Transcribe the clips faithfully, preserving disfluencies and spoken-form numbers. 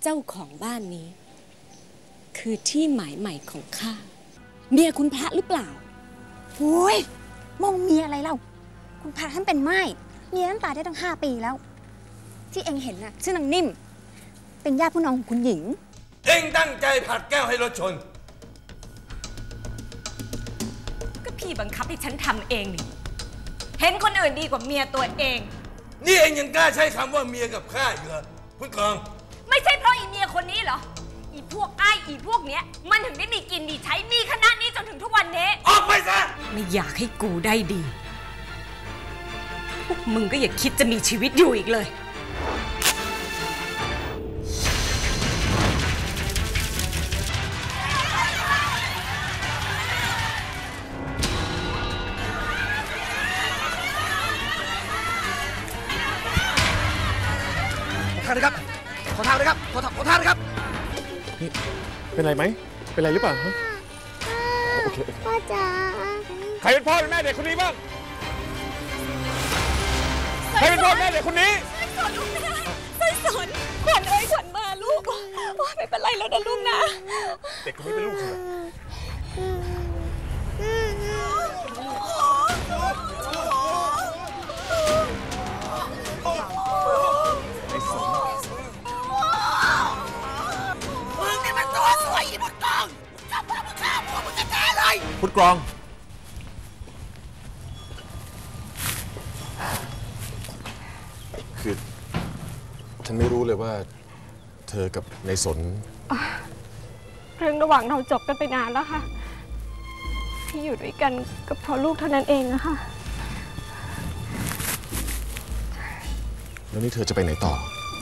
เจ้าของบ้านนี้คือที่หมายใหม่ของข้าเมียคุณพระหรือเปล่าโอ้ยมองเมียอะไรเล่าคุณพระท่านเป็นไม้เมียท่านตายได้ตั้งห้าปีแล้วที่เองเห็นน่ะชื่อนางนิ่มเป็นญาติผู้น้องของคุณหญิงเองตั้งใจผัดแก้วให้รถชนก็พี่บังคับให้ฉันทำเองนี่เห็นคนอื่นดีกว่าเมียตัวเองนี่เองยังกล้าใช้คำว่าเมียกับข้าอีกเหรอคุณกองไม่ใช่เพราะอีเมียคนนี้เหรออีพวกอ้ายอีพวกเนี้ยมันถึงได้มีกินดีใช้มีคณะนี้จนถึงทุกวันนี้ออกไปซะไม่อยากให้กูได้ดีพวกมึงก็อย่าคิดจะมีชีวิตอยู่อีกเลยขอทางนะครับขอทางนะครับขอทางขอทางนะครับนี่เป็นไรไหมเป็นไรหรือเปล่าฮะโอเคพ่อจ๋าใครเป็นพ่อเป็นแม่เด็กคนนี้บ้างใครเป็นพ่อแม่เด็กคนนี้สอนลูกนะสอนสอนขวัญเอ้ยขวัญมาลูกไม่เป็นไรแล้วนะลูกนะเด็กคนนี้เป็นลูกใครพุทธกรองคือฉันไม่รู้เลยว่าเธอกับนายสนเรื่องระหว่างเราจบกันไปนานแล้วค่ะที่อยู่ด้วยกันก็เพราะลูกเท่านั้นเองนะคะแล้วนี่เธอจะไปไหนต่อ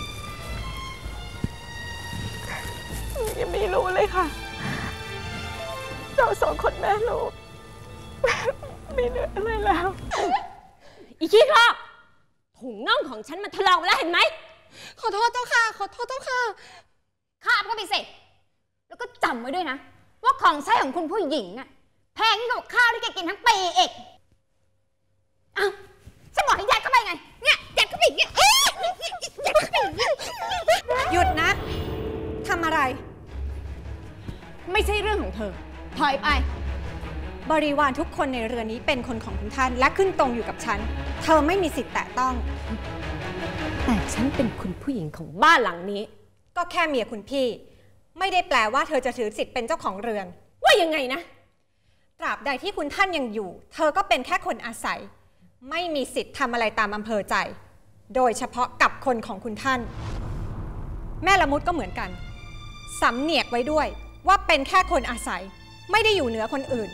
ยังไม่รู้เลยค่ะเราสองคนแม่ลูกไม่เหลืออะไรแล้วอีขี้ครอบถุงน่องของฉันมันถลอกไปแล้วเห็นไหมขอโทษเจ้าค่ะขอโทษเจ้าค่ะคาบก็ไปเสร็จแล้วก็จำไว้ด้วยนะว่าของใช้ของคุณผู้หญิงอะแพงยิ่งกว่าข้าวที่แกกินทั้งปีเอกอ้าวฉันบอกให้ยัดเข้าไปไงเนี่ยยัดเข้าไปอย่างเงี้ยยัดเข้าไปอย่างเงี้ยหยุดนะทำอะไรไม่ใช่เรื่องของเธอถอยไปบริวารทุกคนในเรือนนี้เป็นคนของคุณท่านและขึ้นตรงอยู่กับฉันเธอไม่มีสิทธิ์แตะต้องแต่ฉันเป็นคุณผู้หญิงของบ้านหลังนี้ก็แค่เมียคุณพี่ไม่ได้แปลว่าเธอจะถือสิทธิ์เป็นเจ้าของเรือนว่ายังไงนะตราบใดที่คุณท่านยังอยู่เธอก็เป็นแค่คนอาศัยไม่มีสิทธิ์ทำอะไรตามอำเภอใจโดยเฉพาะกับคนของคุณท่านแม่ละมุดก็เหมือนกันสำเนียกไว้ด้วยว่าเป็นแค่คนอาศัยไม่ได้อยู่เหนือคนอื่น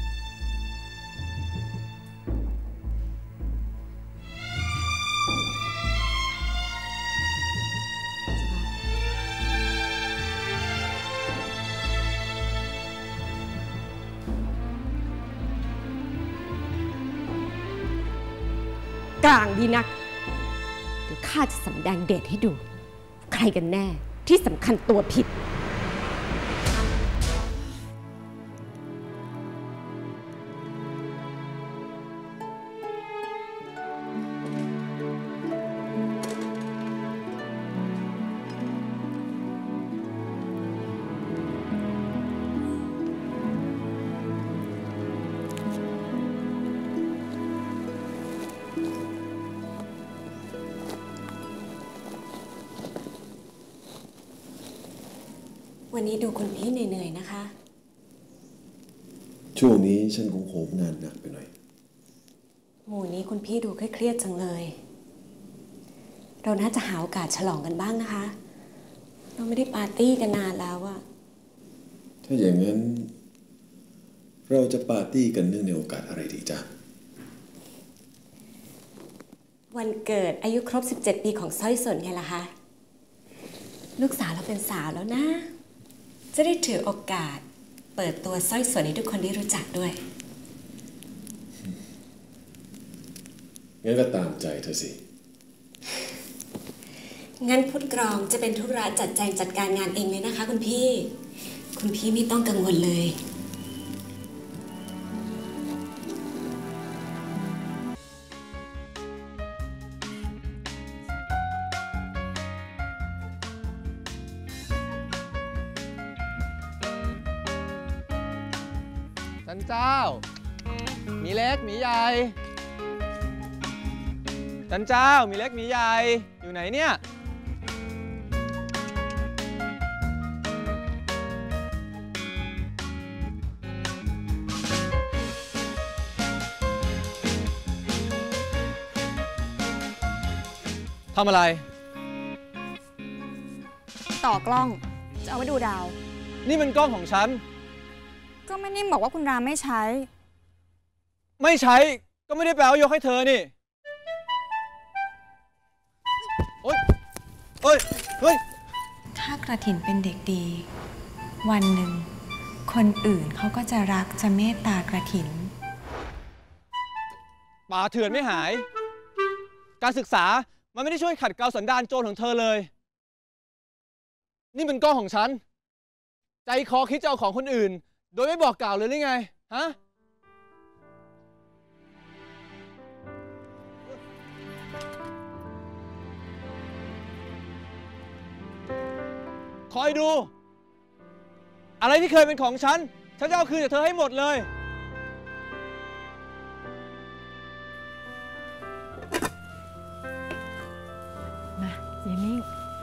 กลางดีนักเดี๋ยวข้าจะสำแดงเดชให้ดูใครกันแน่ที่สำคัญตัวผิดวันนี้ดูคุณพี่เหนื่อยๆนะคะช่วงนี้ฉันคงโหมงานหนักไปหน่อยหมู่นี้คุณพี่ดูเครียดๆจังเลยเราน่าจะหาโอกาสฉลองกันบ้างนะคะเราไม่ได้ปาร์ตี้กันนานแล้วอะถ้าอย่างนั้นเราจะปาร์ตี้กันเนื่องในโอกาสอะไรดีจ๊ะวันเกิดอายุครบสิบเจ็ดปีของสร้อยสนไงล่ะคะลูกสาวเราเป็นสาวแล้วนะจะได้ถือโอกาสเปิดตัวสร้อยสนให้ทุกคนได้รู้จักด้วยงั้นก็ตามใจเธอสิงั้นพุทธกรองจะเป็นธุระจัดแจงจัดการงานเองเลยนะคะคุณพี่คุณพี่ไม่ต้องกังวลเลยนเจ้าหมีเล็กหมีใหญ่จันเจ้าหมีเล็กหมีใหญ่อยู่ไหนเนี่ยทำอะไรต่อกล้องจะเอาไว้ดูดาวนี่มันกล้องของฉันก็ไม่นิ่มบอกว่าคุณรามไม่ใช้ไม่ใช้ก็ไม่ได้แปลว่ายกให้เธอนี่โอ๊ยเฮ้ยเฮ้ยถ้ากระถินเป็นเด็กดีวันหนึ่งคนอื่นเขาก็จะรักจะเมตตากระถินป่าเถื่อนไม่หายการศึกษามันไม่ได้ช่วยขัดเกลาสันดานโจรของเธอเลยนี่เป็นกล้องของฉันใจคอคิดจะเอาของคนอื่นโดยไม่บอกกล่าวเลยหรือไงฮะคอยดูอะไรที่เคยเป็นของฉันฉันจะเอาคืนจากเธอให้หมดเลยมาเยมิ่ง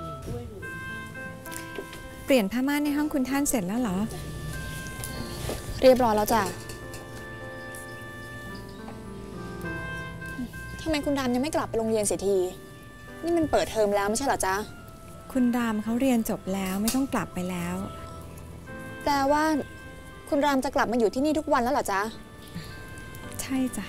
เปลี่ยนผ้าม่านในห้องคุณท่านเสร็จแล้วเหรอเรียบร้อยแล้วจ้ะทำไมคุณรามยังไม่กลับไปโรงเรียนเสียทีนี่มันเปิดเทอมแล้วไม่ใช่เหรอจ๊ะคุณรามเขาเรียนจบแล้วไม่ต้องกลับไปแล้วแปลว่าคุณรามจะกลับมาอยู่ที่นี่ทุกวันแล้วเหรอจ๊ะใช่จ้ะ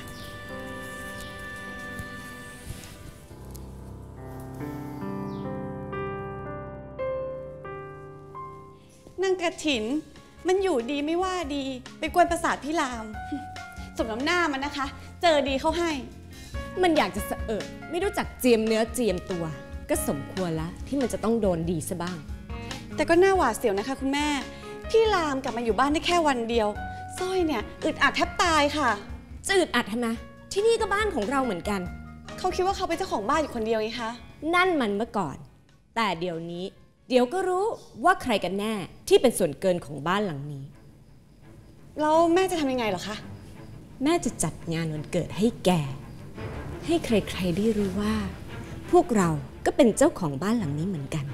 นางกระถินมันอยู่ดีไม่ว่าดีไปกวนประสาทพี่รามสมน้ำหน้ามันนะคะเจอดีเข้าให้มันอยากจะเสอะเอะไม่รู้จักเจียมเนื้อเจียมตัวก็สมควรแล้วที่มันจะต้องโดนดีซะบ้างแต่ก็น่าหวาดเสียวนะคะคุณแม่พี่รามกลับมาอยู่บ้านได้แค่วันเดียวสร้อยเนี่ยอึดอัดแทบตายค่ะจะอึดอัดทำไมที่นี่ก็บ้านของเราเหมือนกันเขาคิดว่าเขาเป็นเจ้าของบ้านอยู่คนเดียวไงคะนั่นมันเมื่อก่อนแต่เดี๋ยวนี้เดี๋ยวก็รู้ว่าใครกันแน่ที่เป็นส่วนเกินของบ้านหลังนี้แล้วแม่จะทำยังไงเหรอคะแม่จะจัดงานวันเกิดให้แกให้ใครๆได้รู้ว่าพวกเราก็เป็นเจ้าของบ้านหลังนี้เหมือนกัน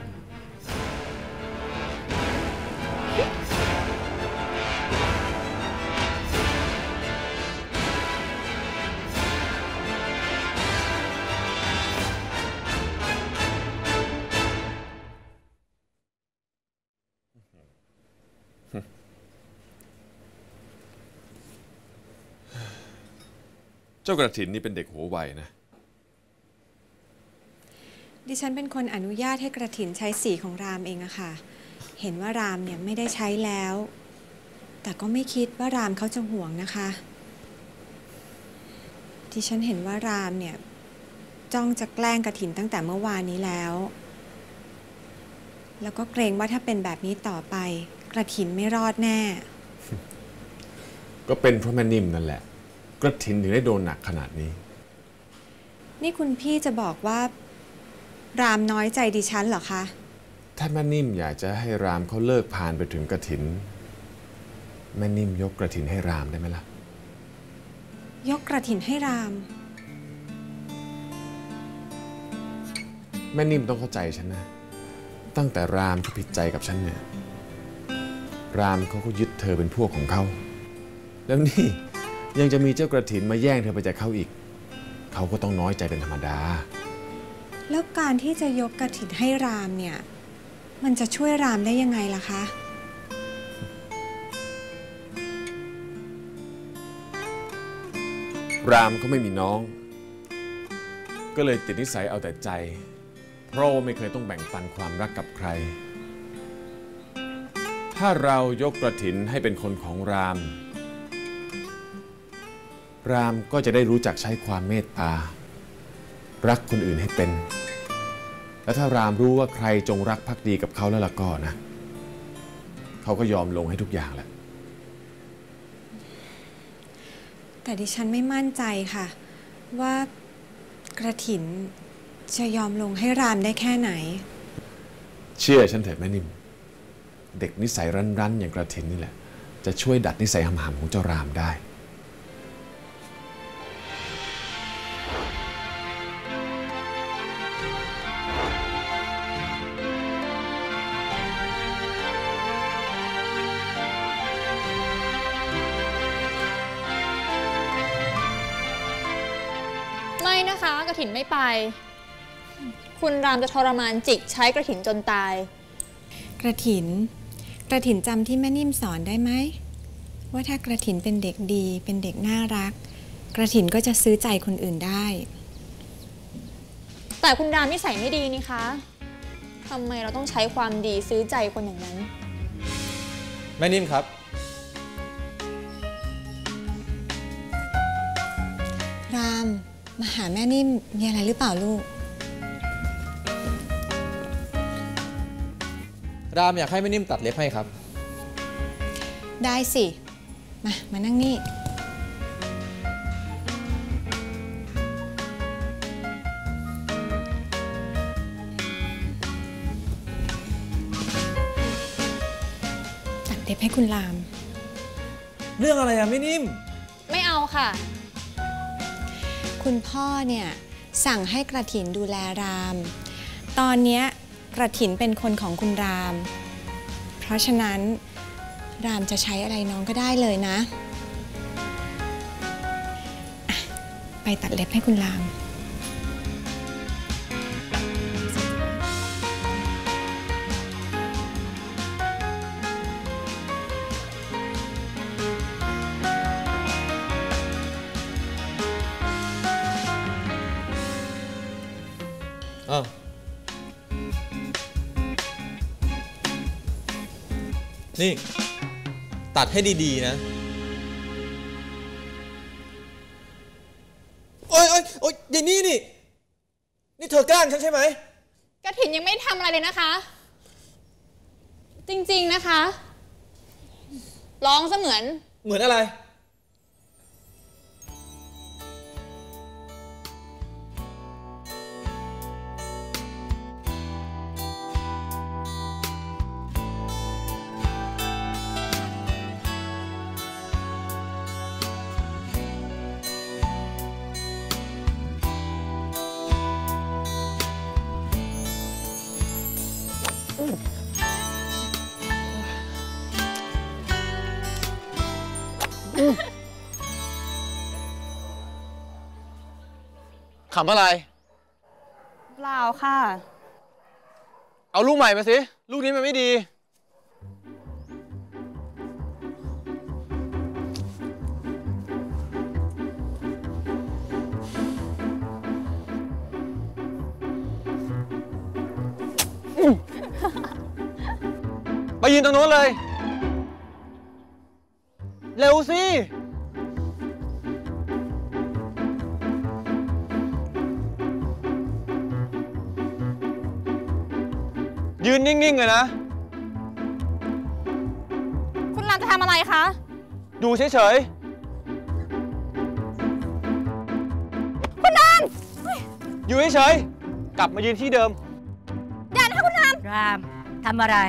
เจ้ากระถินนี่เป็นเด็กหัวไวนะดิฉันเป็นคนอนุญาตให้กระถินใช้สีของรามเองอะค่ะเห็นว่ารามเนี่ยไม่ได้ใช้แล้วแต่ก็ไม่คิดว่ารามเขาจะห่วงนะคะดิฉันเห็นว่ารามเนี่ยจ้องจะแกล้งกระถินตั้งแต่เมื่อวานนี้แล้วแล้วก็เกรงว่าถ้าเป็นแบบนี้ต่อไปกระถินไม่รอดแน่ก็เป็นเพราะแม่นิ่มนั่นแหละกระถินถึงได้โดนหนักขนาดนี้นี่คุณพี่จะบอกว่ารามน้อยใจดิฉันเหรอคะถ้าแม่นิ่มอยากจะให้รามเขาเลิกพาลไปถึงกระถินแม่นิ่มยกกระถินให้รามได้ไหมล่ะยกกระถินให้รามแม่นิ่มต้องเข้าใจฉันนะตั้งแต่รามเขาผิดใจกับฉันเนี่ยรามเขาก็ยึดเธอเป็นพวกของเขาแล้วนี่ยังจะมีเจ้ากระถินมาแย่งเธอไปจากเขาอีกเขาก็ต้องน้อยใจเป็นธรรมดาแล้วการที่จะยกกฐินให้รามเนี่ยมันจะช่วยรามได้ยังไงล่ะคะรามเขาไม่มีน้องก็เลยติดนิสัยเอาแต่ใจเพราะว่าไม่เคยต้องแบ่งปันความรักกับใครถ้าเรายกกฐินให้เป็นคนของรามรามก็จะได้รู้จักใช้ความเมตตารักคนอื่นให้เป็นและถ้ารามรู้ว่าใครจงรักภักดีกับเขาแล้วล่ะก็นะเขาก็ยอมลงให้ทุกอย่างแหละแต่ดิฉันไม่มั่นใจค่ะว่ากระถินจะยอมลงให้รามได้แค่ไหนเชื่อฉันเถิดแม่นิ่มเด็กนิสัยรั้นๆอย่างกระถินนี่แหละจะช่วยดัดนิสัยหำๆของเจ้ารามได้ไม่นะคะกระถินไม่ไปคุณรามจะทรมานจิกใช้กระถินจนตายกระถินกระถินจำที่แม่นิ่มสอนได้ไหมว่าถ้ากระถินเป็นเด็กดีเป็นเด็กน่ารักกระถินก็จะซื้อใจคนอื่นได้แต่คุณรามนิสัยไม่ดีนี่คะทำไมเราต้องใช้ความดีซื้อใจคนอย่างนั้นแม่นิ่มครับรามมาหาแม่นิ่มมีอะไรหรือเปล่าลูกรามอยากให้แม่นิ่มตัดเล็บให้ครับได้สิมามานั่งนี่ตัดเล็บให้คุณรามเรื่องอะไรอะแม่นิ่มไม่เอาค่ะคุณพ่อเนี่ยสั่งให้กระถินดูแลรามตอนนี้กระถินเป็นคนของคุณรามเพราะฉะนั้นรามจะใช้อะไรน้องก็ได้เลยนะไปตัดเล็บให้คุณรามอ้าวนี่ตัดให้ดีๆนะโอ๊ยโอ๊ยโอ๊ยอย่างนี้นี่นี่เธอแกล้งฉันใช่ไหมกระถินยังไม่ทำอะไรเลยนะคะจริงๆนะคะร้องเสมือนเหมือนอะไรขำอะไรเปล่าค่ะเอาลูกใหม่มาสิลูกนี้มันไม่ดีไปยืนตรงโน้นเลยเร็วสิยืนนิ่งๆเลยนะคุณรามจะทำอะไรคะดูเฉยๆคุณรามอยู่เฉยๆกลับมายืนที่เดิมอย่านะคะคุณรามรามทำอะไร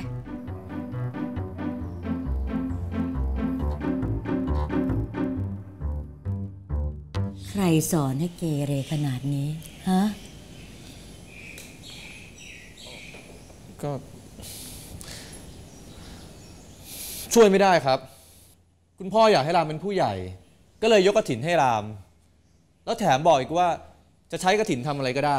ใครสอนให้เกเรขนาดนี้ฮะก็ช่วยไม่ได้ครับคุณพ่ออยากให้รามเป็นผู้ใหญ่ก็เลยยกกฐินให้รามแล้วแถมบอกอีกว่าจะใช้กฐินทำอะไรก็ได้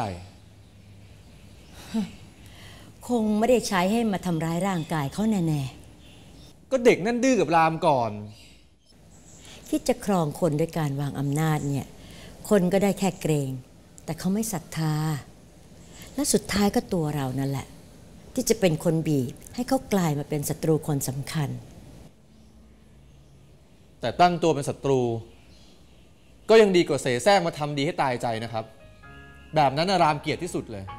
คงไม่ได้ใช้ให้มาทำร้ายร่างกายเขาแน่ๆก็เด็กนั่นดื้อกับรามก่อนคิดจะครองคนด้วยการวางอำนาจเนี่ยคนก็ได้แค่เกรงแต่เขาไม่ศรัทธาและสุดท้ายก็ตัวเรานั่นแหละที่จะเป็นคนบีบให้เขากลายมาเป็นศัตรูคนสำคัญแต่ตั้งตัวเป็นศัตรูก็ยังดีกว่าเสแสร้งมาทำดีให้ตายใจนะครับแบบนั้นรามเกลียดที่สุดเลย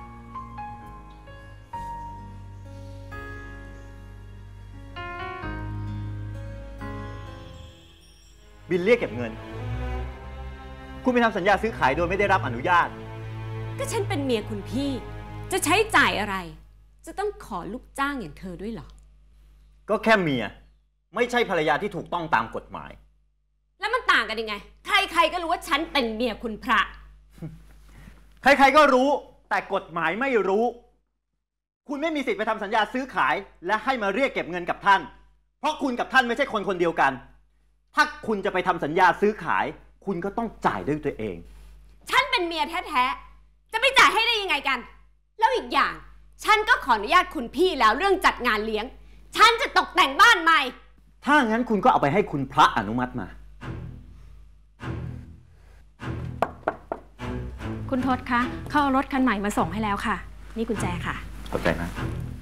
บินเรียกเก็บเงินคุณไปทำสัญญาซื้อขายโดยไม่ได้รับอนุญาตก็ฉันเป็นเมียคุณพี่จะใช้จ่ายอะไรจะต้องขอลูกจ้างอย่างเธอด้วยเหรอก็แค่เมียไม่ใช่ภรรยาที่ถูกต้องตามกฎหมายแล้วมันต่างกันยังไงใครๆก็รู้ว่าฉันเป็นเมียคุณพระใครๆก็รู้แต่กฎหมายไม่รู้คุณไม่มีสิทธิ์ไปทำสัญญาซื้อขายและให้มาเรียกเก็บเงินกับท่านเพราะคุณกับท่านไม่ใช่คนคนเดียวกันถ้าคุณจะไปทำสัญญาซื้อขายคุณก็ต้องจ่ายด้วยตัวเองฉันเป็นเมียแท้ๆจะไม่จ่ายให้ได้ยังไงกันแล้วอีกอย่างฉันก็ขออนุญาตคุณพี่แล้วเรื่องจัดงานเลี้ยงฉันจะตกแต่งบ้านใหม่ถ้างั้นคุณก็เอาไปให้คุณพระอนุมัติมาคุณทศคะเขาเอารถคันใหม่มาส่งให้แล้วค่ะนี่กุญแจค่ะขอบใจนะ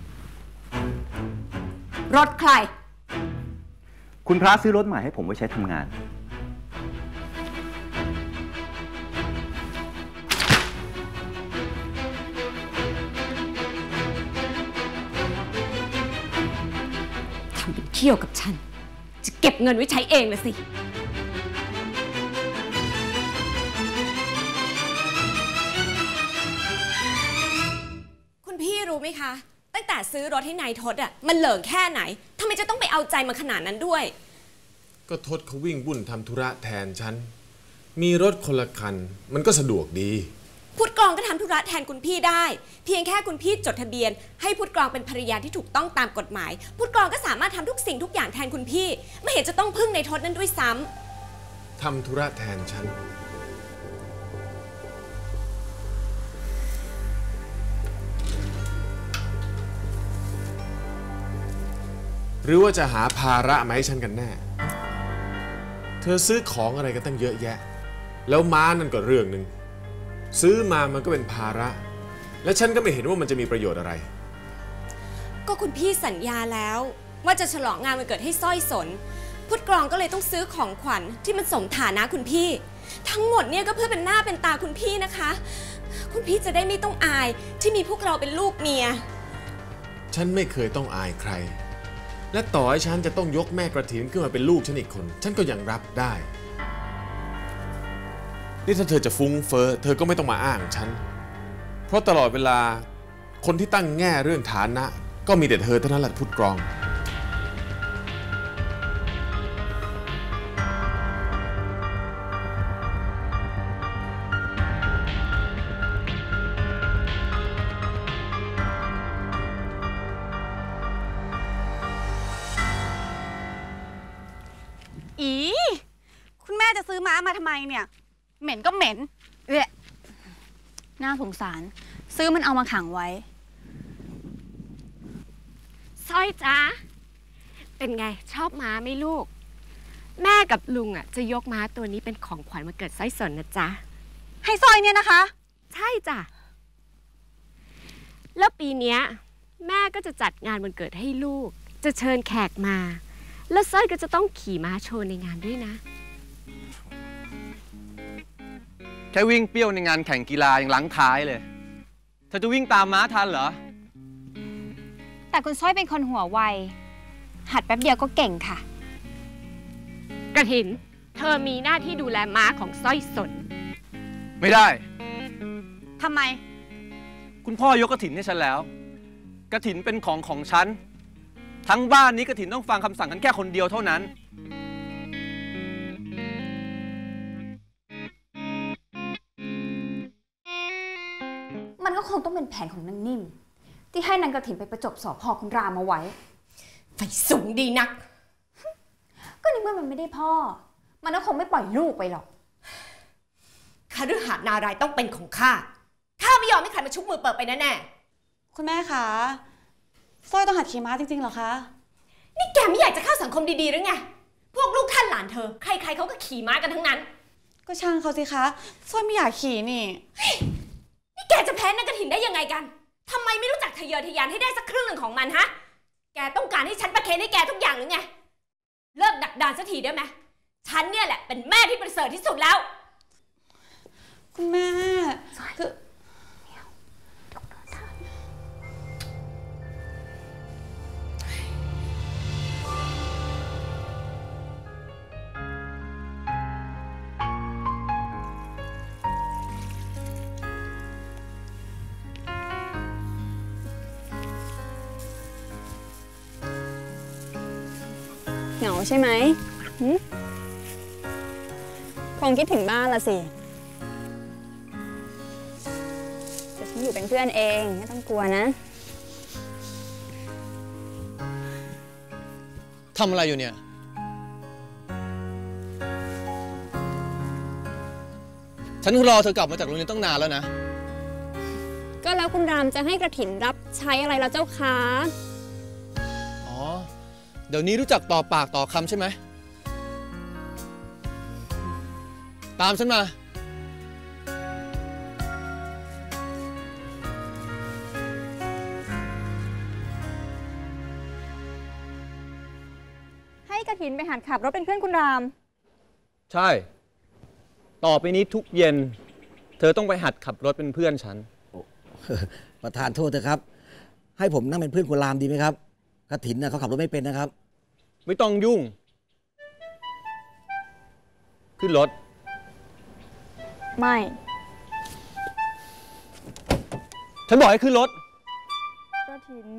รถใครคุณพระซื้อรถใหม่ให้ผมไว้ใช้ทำงานทำเป็นเที่ยวกับฉันจะเก็บเงินไว้ใช้เองนะสิพี่รู้ไหมคะตั้งแต่ซื้อรถให้นายทศอ่ะมันเหลิงแค่ไหนทำไมจะต้องไปเอาใจมาขนาดนั้นด้วยก็ทศเขาวิ่งบุ่นทำธุระแทนฉันมีรถคนละคันมันก็สะดวกดีพุทธกรองก็ทำธุระแทนคุณพี่ได้เพียงแค่คุณพี่จดทะเบียนให้พุทธกรองเป็นภรรยาที่ถูกต้องตามกฎหมายพุทธกรองก็สามารถทำทุกสิ่งทุกอย่างแทนคุณพี่ไม่เห็นจะต้องพึ่งนายทศนั้นด้วยซ้ำทำธุระแทนฉันหรือว่าจะหาภาระมาให้ฉันกันแน่เธอซื้อของอะไรกันตั้งเยอะแยะแล้วม้านั่นก็เรื่องหนึ่งซื้อมามันก็เป็นภาระและฉันก็ไม่เห็นว่ามันจะมีประโยชน์อะไรก็คุณพี่สัญญาแล้วว่าจะฉลองงานวันเกิดให้สร้อยสนพุทธกรองก็เลยต้องซื้อของขวัญที่มันสมฐานะคุณพี่ทั้งหมดเนี่ยก็เพื่อเป็นหน้าเป็นตาคุณพี่นะคะคุณพี่จะได้ไม่ต้องอายที่มีพวกเราเป็นลูกเมียฉันไม่เคยต้องอายใครและต่อให้ฉันจะต้องยกแม่กระถินขึ้นมาเป็นลูกฉันอีกคนฉันก็ยังรับได้นี่ถ้าเธอจะฟุ้งเฟ้อเธอก็ไม่ต้องมาอ้างฉันเพราะตลอดเวลาคนที่ตั้งแง่เรื่องฐานะก็มีแต่เธอเท่านั้นแหละพุทธกรองอีคุณแม่จะซื้อม้ามาทำไมเนี่ยเหม็นก็เหม็นเอ๊ะน่าสงสารซื้อมันเอามาขังไว้สร้อยจ๊ะเป็นไงชอบม้าไหมลูกแม่กับลุงอ่ะจะยกม้าตัวนี้เป็นของขวัญวันเกิดสร้อยสนนะจ๊ะให้สร้อยเนี่ยนะคะใช่จ้ะแล้วปีเนี้ยแม่ก็จะจัดงานวันเกิดให้ลูกจะเชิญแขกมาแล้วสร้อยก็จะต้องขี่ม้าโชว์ในงานด้วยนะแค่วิ่งเปรี้ยวในงานแข่งกีฬายังหลังท้ายเลยเธอจะวิ่งตามม้าทันเหรอแต่คุณสร้อยเป็นคนหัวไวหัดแป๊บเดียวก็เก่งค่ะกระถินเธอมีหน้าที่ดูแลม้าของสร้อยสนไม่ได้ทำไมคุณพ่อยกกฐินให้ฉันแล้วกฐินเป็นของของฉันทั้งบ้านนี้กฐินต้องฟังคำสั่งกันแค่คนเดียวเท่านั้นมันก็คงต้องเป็นแผนของนางนิ่มที่ให้นางกฐินไปประจบสอพ่อคุณรามเอาไว้ไฟสูงดีนักก็ในเมื่อมันไม่ได้พ่อมันก็คงไม่ปล่อยลูกไปหรอกคฤหาสน์นารายต้องเป็นของข้าข้าไม่ยอมให้ใครมาชุบมือเปิดไปแน่ๆคุณแม่คะสร้อยต้องหัดขี่ม้าจริงๆเหรอคะนี่แกไม่อยากจะเข้าสังคมดีๆหรือไงพวกลูกท่านหลานเธอใครๆเขาก็ขี่ม้ากันทั้งนั้นก็ช่างเขาสิคะสร้อยไม่อยากขี่นี่นี่แกจะแพ้นางกฐินได้ยังไงกันทำไมไม่รู้จักทะเยอทะยานให้ได้สักครึ่งหนึ่งของมันฮะแกต้องการให้ฉันประเคนให้แกทุกอย่างหรือไงเลิกดักดานสักทีได้ไหมฉันเนี่ยแหละเป็นแม่ที่ประเสริฐที่สุดแล้วคุณแม่คือเหงาใช่ไหมคงคิดถึงบ้านละสิแต่ฉันอยู่เป็นเพื่อนเองไม่ต้องกลัวนะทำอะไรอยู่เนี่ยฉันรอเธอกลับมาจากโรงเรียนตั้งนานแล้วนะก็แล้วคุณรามจะให้กระถินรับใช้อะไรแล้วเจ้าคะอ๋อเดี๋ยวนี้รู้จักต่อปากต่อคำใช่ไหมตามฉันมาให้กระถินไปหัดขับรถเป็นเพื่อนคุณรามใช่ต่อไปนี้ทุกเย็นเธอต้องไปหัดขับรถเป็นเพื่อนฉันประธานโทษเถอะครับให้ผมนั่งเป็นเพื่อนคุณรามดีไหมครับกฐินน่ะเขาขับรถไม่เป็นนะครับไม่ต้องยุ่งขึ้นรถไม่ฉันบอกให้ขึ้นรถกระถิน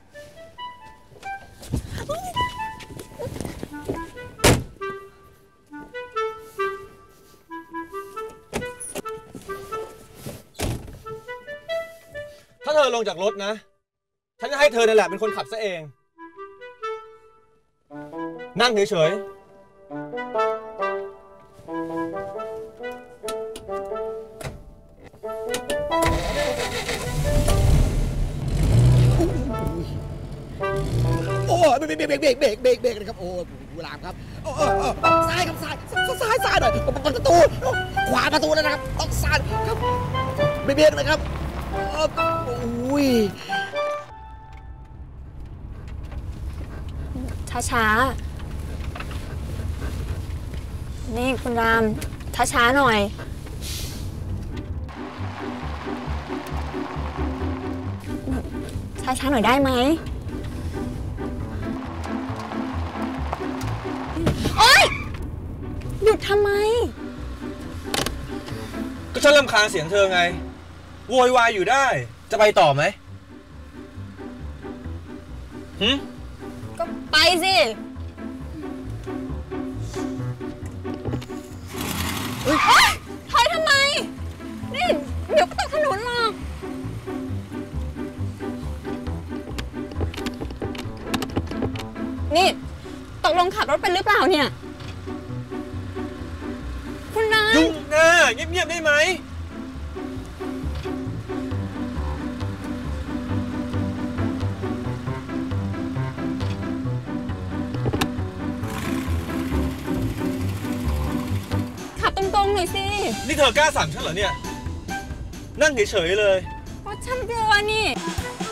ถ้าเธอลงจากรถนะฉันจะให้เธอนั่นแหละเป็นคนขับซะเองนั่งเฉยๆโอ้เบรกเบรกเบรกเบรกเบรกเบรกนะครับโอ้คุณรามครับโอ้ซ้ายครับซ้ายซ้ายซ้ายหน่อยประตูขวาประตูแล้วนะครับต้องซ้ายครับเบรกเบรกเลยครับโอ้ยช้าๆนี่คุณรามช้าๆหน่อยช้าๆหน่อยได้ไหมโอ๊ยหยุดทำไมก็ฉันรำคาญเสียงเธอไงโวยวายอยู่ได้จะไปต่อไหมหืมก็ไปสิเฮ้ยถอยทำไมนี่เดี๋ยวก็ตกถนนหรอกนี่ตกลงขับรถเป็นหรือเปล่าเนี่ยคุณนายยุ่งนะเงียบๆได้ไหมตรงๆหน่อยสินี่เธอกล้าสั่งฉันเหรอเนี่ยนั่งเฉยๆเลยเพราะฉันกลัวนี่